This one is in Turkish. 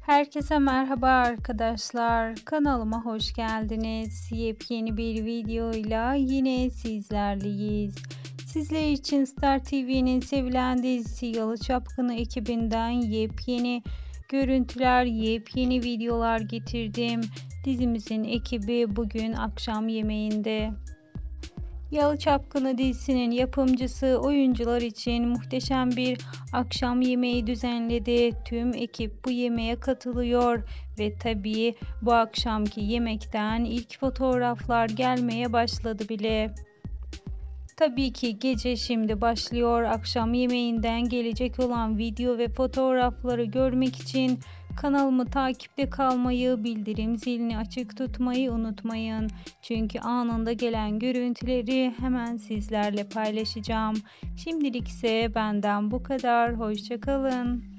Herkese merhaba arkadaşlar. Kanalıma hoş geldiniz. Yepyeni bir videoyla yine sizlerleyiz. Sizler için Star TV'nin sevilen dizisi Yalı Çapkını ekibinden yepyeni görüntüler, yepyeni videolar getirdim. Dizimizin ekibi bugün akşam yemeğinde. Yalı Çapkını dizisinin yapımcısı oyuncular için muhteşem bir akşam yemeği düzenledi. Tüm ekip bu yemeğe katılıyor ve tabii bu akşamki yemekten ilk fotoğraflar gelmeye başladı bile. Tabii ki gece şimdi başlıyor. Akşam yemeğinden gelecek olan video ve fotoğrafları görmek için kanalımı takipte kalmayı, bildirim zilini açık tutmayı unutmayın. Çünkü anında gelen görüntüleri hemen sizlerle paylaşacağım. Şimdilik ise benden bu kadar. Hoşça kalın.